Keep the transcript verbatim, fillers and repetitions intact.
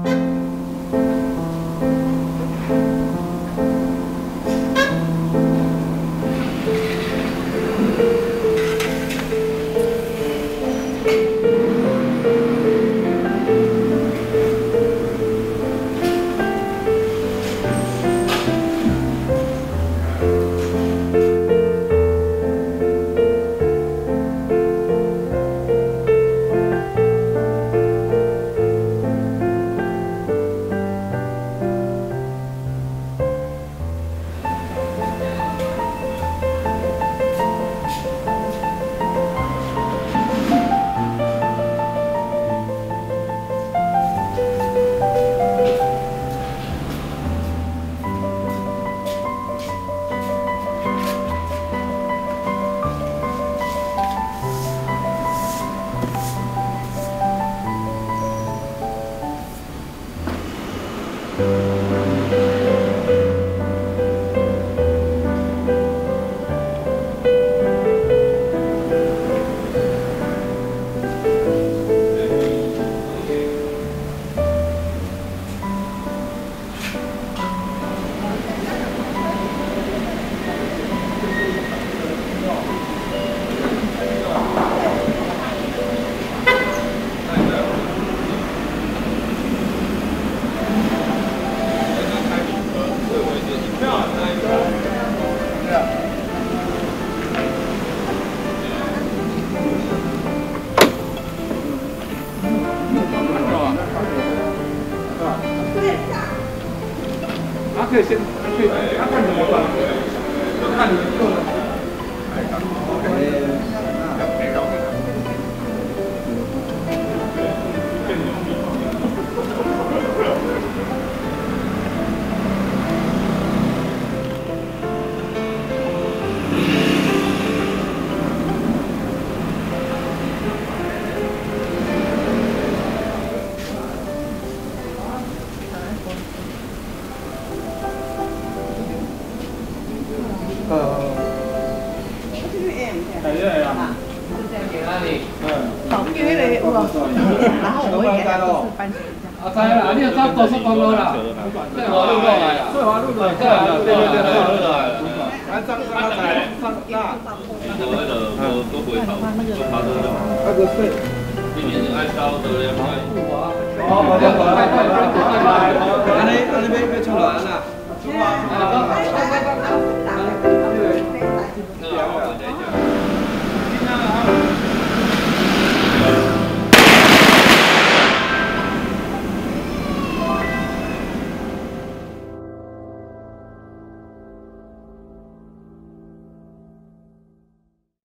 可以先可以看看怎么办，就看你个人。呃，係啊係啊。嗯。 好，因為你我，然後我會給他就是番茄醬。 啊，知啦，你就走高速公路啦，在華路過來啦。 在華路來。對對對對對。啊，張張張張大。 那個那個都回頭，都爬到了。 那個是。 今年愛燒的兩塊。 哦，好的好的。安尼安尼要要出來啦。出來。